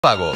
Pagos.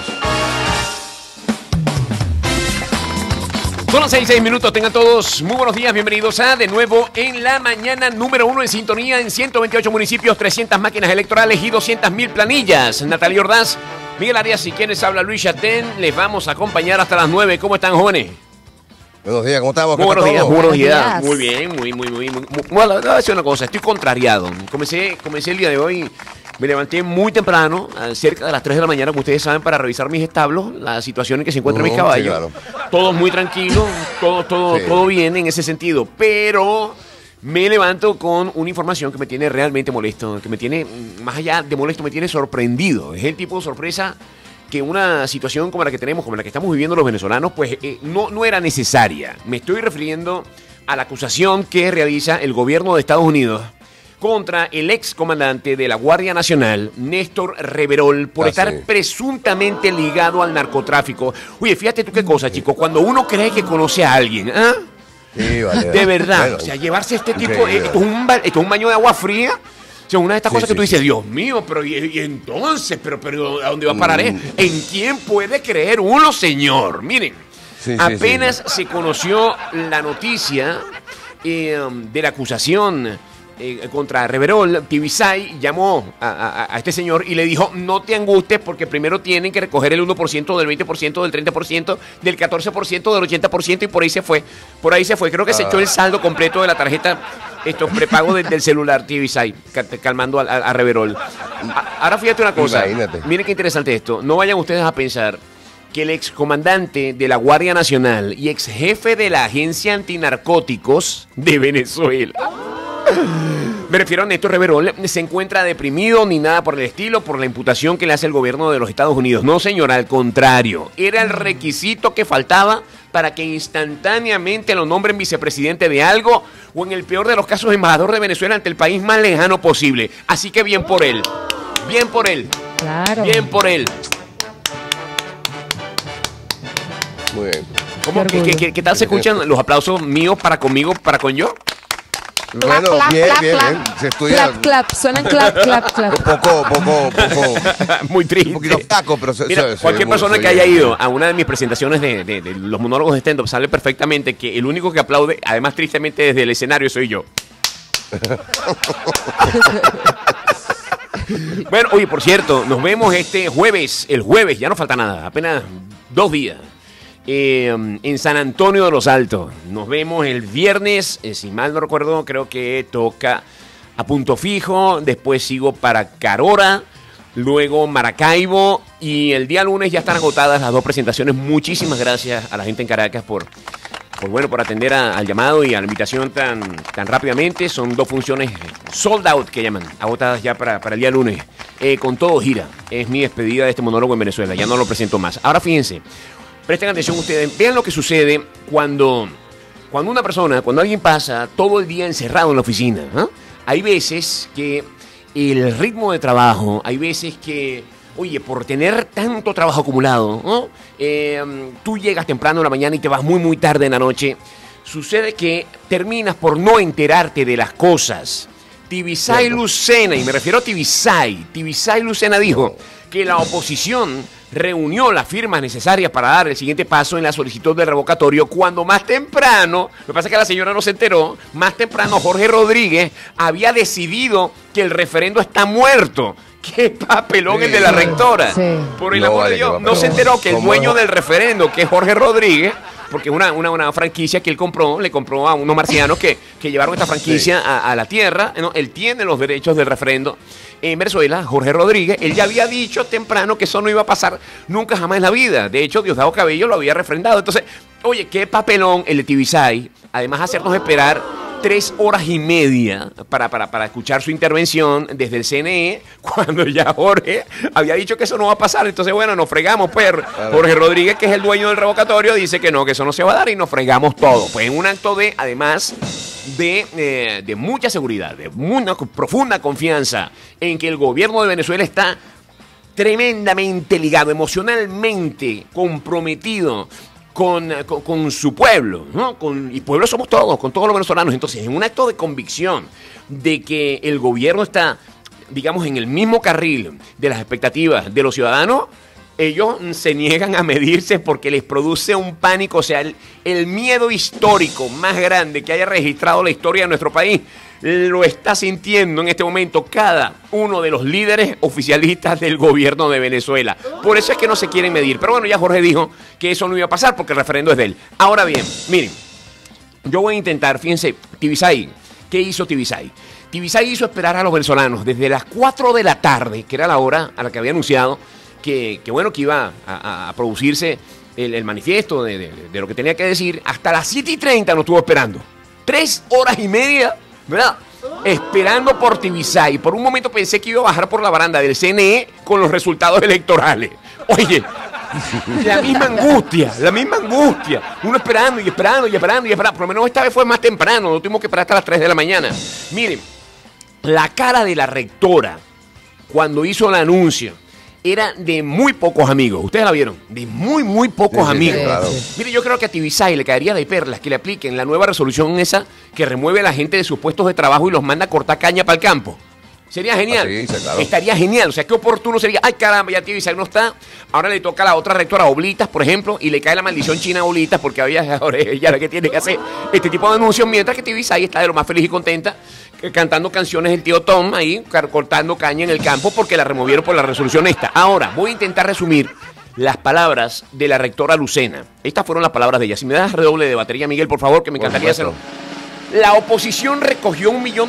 Son las 6 minutos, tengan todos muy buenos días, bienvenidos a De Nuevo en la Mañana, número 1 en sintonía en 128 municipios, 300 máquinas electorales y 200.000 planillas. Natalia Ordaz, Miguel Arias y quienes habla Luis Chatén, les vamos a acompañar hasta las 9. ¿Cómo están, jóvenes? Buenos días, ¿cómo estamos? Muy buenos días, todo? muy buenos días. Muy bien, muy. Bueno, voy a decir una cosa, estoy contrariado. Comencé el día de hoy. Me levanté muy temprano, cerca de las 3 de la mañana, como ustedes saben, para revisar mis establos, la situación en que se encuentran mis caballos. Sí, claro. Todos muy tranquilos, todo bien en ese sentido. Pero me levanto con una información que me tiene realmente molesto, que me tiene, más allá de molesto, me tiene sorprendido. Es el tipo de sorpresa que una situación como la que tenemos, como la que estamos viviendo los venezolanos, pues no era necesaria. Me estoy refiriendo a la acusación que realiza el gobierno de Estados Unidos contra el ex comandante de la Guardia Nacional, Néstor Reverol, por estar presuntamente ligado al narcotráfico. Oye, fíjate tú qué cosa, chico, cuando uno cree que conoce a alguien, Sí, vale, de verdad, bueno, o sea, llevarse este tipo, esto es un baño de agua fría. O sea, una de estas cosas que tú dices, Dios mío, pero y entonces, pero ¿a dónde va a parar? ¿En quién puede creer uno, señor? Miren, apenas se conoció la noticia de la acusación contra Reverol, Tibisay llamó a este señor y le dijo: no te angusties porque primero tienen que recoger el 1%, del 20%, del 30%, del 14%, del 80% y por ahí se fue. Creo que se echó el saldo completo de la tarjeta prepago del celular Tibisay, calmando a Reverol. Ahora fíjate una cosa, miren qué interesante esto. No vayan ustedes a pensar que el excomandante de la Guardia Nacional y ex jefe de la Agencia Antinarcóticos de Venezuela, me refiero a Néstor Reverol, se encuentra deprimido ni nada por el estilo por la imputación que le hace el gobierno de los Estados Unidos. No, señor, al contrario. Era el requisito que faltaba para que instantáneamente lo nombren vicepresidente de algo o, en el peor de los casos, embajador de Venezuela ante el país más lejano posible. Así que bien por él. Bien por él. Claro. Bien por él. Muy bien. ¿Cómo? ¿Qué tal se escuchan los aplausos míos para conmigo, para con yo? Bueno, clap, bien, clap, bien, clap. bien. Se estudia. Clap, suenan clap. Poco. Muy triste. Un poquito taco, pero mira, cualquier persona que haya ido a una de mis presentaciones de los monólogos de stand-up sabe perfectamente que el único que aplaude, además tristemente desde el escenario, soy yo. Bueno, oye, por cierto, nos vemos este jueves, ya no falta nada, apenas 2 días. En San Antonio de los Altos. Nos vemos el viernes, si mal no recuerdo, creo que toca a Punto Fijo, después sigo para Carora, luego Maracaibo y el día lunes ya están agotadas las 2 presentaciones. Muchísimas gracias a la gente en Caracas por atender al llamado y a la invitación tan rápidamente. Son 2 funciones sold out que llaman, agotadas ya para el día lunes. Con todo gira. Es mi despedida de este monólogo en Venezuela, ya no lo presento más. Ahora fíjense. Presten atención ustedes, vean lo que sucede cuando alguien pasa todo el día encerrado en la oficina. Hay veces que el ritmo de trabajo, hay veces que, oye, por tener tanto trabajo acumulado, tú llegas temprano en la mañana y te vas muy tarde en la noche. Sucede que terminas por no enterarte de las cosas. Tibisay Lucena, y me refiero a Tibisay Lucena dijo que la oposición reunió las firmas necesarias para dar el siguiente paso en la solicitud de revocatorio cuando más temprano, lo que pasa es que la señora no se enteró, más temprano Jorge Rodríguez había decidido que el referendo está muerto. ¡Qué papelón el de la rectora! Sí. Por el amor de Dios, no se enteró que el dueño del referendo, que es Jorge Rodríguez, porque una franquicia que él le compró a unos marcianos que llevaron esta franquicia a la tierra. Él tiene los derechos del referendo en Venezuela. Jorge Rodríguez, él ya había dicho temprano que eso no iba a pasar nunca jamás en la vida. De hecho, Diosdado Cabello lo había refrendado. Entonces, oye, qué papelón el de Tibisay. Además, hacernos esperar 3 horas y media para escuchar su intervención desde el CNE, cuando ya Jorge había dicho que eso no va a pasar. Entonces, bueno, nos fregamos, pues. Jorge Rodríguez, que es el dueño del revocatorio, dice que no, que eso no se va a dar y nos fregamos todo. Pues en un acto además de mucha seguridad, de una profunda confianza en que el gobierno de Venezuela está tremendamente ligado, emocionalmente comprometido con su pueblo, ¿no? Y pueblo somos todos, con todos los venezolanos. Entonces, en un acto de convicción de que el gobierno está, digamos, en el mismo carril de las expectativas de los ciudadanos, ellos se niegan a medirse porque les produce un pánico. O sea, el miedo histórico más grande que haya registrado la historia de nuestro país lo está sintiendo en este momento cada uno de los líderes oficialistas del gobierno de Venezuela. Por eso es que no se quieren medir. Pero bueno, ya Jorge dijo que eso no iba a pasar porque el referendo es de él. Ahora bien, miren, yo voy a intentar, fíjense, Tibisay, ¿qué hizo Tibisay? Tibisay hizo esperar a los venezolanos desde las 4 de la tarde, que era la hora a la que había anunciado que iba a producirse el manifiesto de lo que tenía que decir, hasta las 7:30 nos estuvo esperando. 3 horas y media, ¿verdad? Esperando por Tibisay. Por un momento pensé que iba a bajar por la baranda del CNE con los resultados electorales. Oye, la misma angustia. Uno esperando y esperando. Por lo menos esta vez fue más temprano, no tuvimos que esperar hasta las 3 de la mañana. Miren, la cara de la rectora cuando hizo el anuncio era de muy pocos amigos. ¿Ustedes la vieron? De muy pocos amigos. Claro. Mire, yo creo que a Tibisay le caería de perlas que le apliquen la nueva resolución esa que remueve a la gente de sus puestos de trabajo y los manda a cortar caña para el campo. Sería genial. Así dice, claro. Estaría genial. O sea, qué oportuno sería. Ay, caramba, ya Tibisay no está. Ahora le toca a la otra rectora, Oblitas, por ejemplo, y le cae la maldición china a Oblitas porque ahora ella la que tiene que hacer este tipo de anuncios, mientras que Tibisay está de lo más feliz y contenta cantando canciones del tío Tom ahí, cortando caña en el campo porque la removieron por la resolución esta. Ahora, voy a intentar resumir las palabras de la rectora Lucena. Estas fueron las palabras de ella. Si me das redoble de batería, Miguel, por favor, que me encantaría hacerlo. La oposición recogió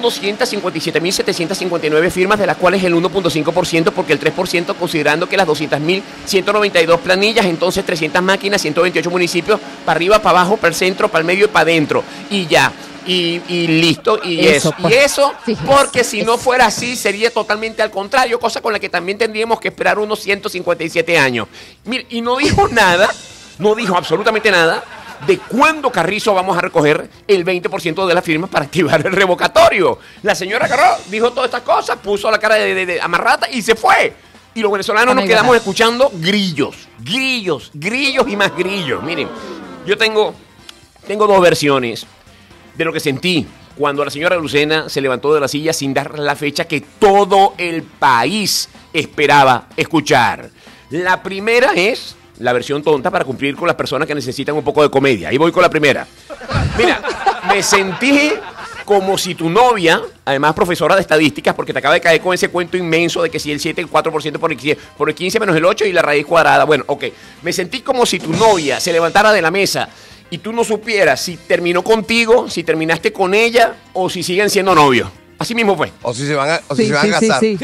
1.257.759 firmas, de las cuales el 1.5%, porque el 3%, considerando que las 200.192 planillas, entonces 300 máquinas, 128 municipios, para arriba, para abajo, para el centro, para el medio y para adentro. Y ya. Y listo, y eso. Pues, Y eso, fíjese, porque si no fuera así, sería totalmente al contrario, cosa con la que también tendríamos que esperar unos 157 años. Mire, y no dijo nada, no dijo absolutamente nada de cuándo Carrizo vamos a recoger el 20% de las firmas para activar el revocatorio. La señora agarró, dijo todas estas cosas, puso la cara de amarrata y se fue. Y los venezolanos nos quedamos escuchando grillos y más grillos. Miren, yo tengo 2 versiones de lo que sentí cuando la señora Lucena se levantó de la silla sin dar la fecha que todo el país esperaba escuchar. La primera es la versión tonta para cumplir con las personas que necesitan un poco de comedia. Ahí voy con la primera. Mira, me sentí como si tu novia, además profesora de estadísticas, porque te acaba de caer con ese cuento inmenso de que si el 7, el 4% por el 15 menos el 8 y la raíz cuadrada. Bueno, ok. Me sentí como si tu novia se levantara de la mesa y tú no supieras si terminó contigo, si terminaste con ella o si siguen siendo novios. Así mismo fue. O si se van a casar. Sí,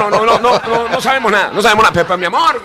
no sabemos nada. Pero mi amor.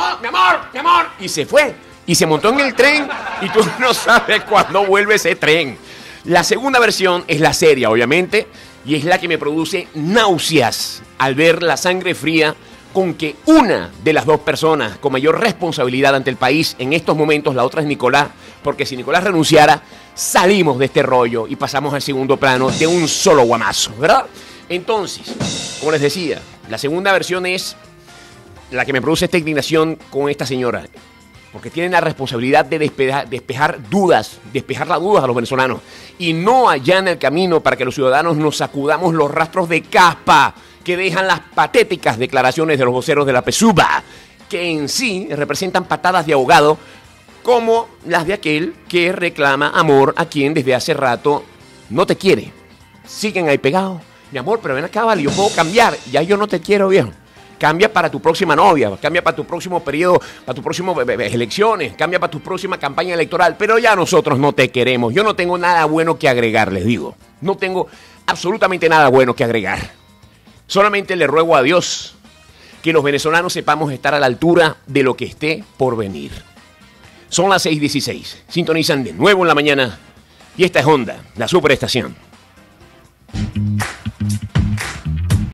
Y se fue. Y se montó en el tren y tú no sabes cuándo vuelve ese tren. La segunda versión es la seria, obviamente, y es la que me produce náuseas al ver la sangre fría con que una de las 2 personas con mayor responsabilidad ante el país en estos momentos, la otra es Nicolás, porque si Nicolás renunciara, salimos de este rollo y pasamos al segundo plano de un solo guamazo, ¿verdad? Entonces, como les decía, la segunda versión es la que me produce esta indignación con esta señora, porque tienen la responsabilidad de despejar las dudas a los venezolanos y no allana el camino para que los ciudadanos nos sacudamos los rastros de caspa que dejan las patéticas declaraciones de los voceros de la PSUV, que en sí representan patadas de ahogado, como las de aquel que reclama amor a quien desde hace rato no te quiere. Siguen ahí pegados. Mi amor, pero ven acá, vale, yo puedo cambiar. Ya yo no te quiero, viejo. Cambia para tu próxima novia, cambia para tu próximo periodo, para tu próximo elecciones, cambia para tu próxima campaña electoral, pero ya nosotros no te queremos. Yo no tengo nada bueno que agregar, les digo. No tengo absolutamente nada bueno que agregar. Solamente le ruego a Dios que los venezolanos sepamos estar a la altura de lo que esté por venir. Son las 6:16. Sintonizan de nuevo en la mañana y esta es Onda, la superestación.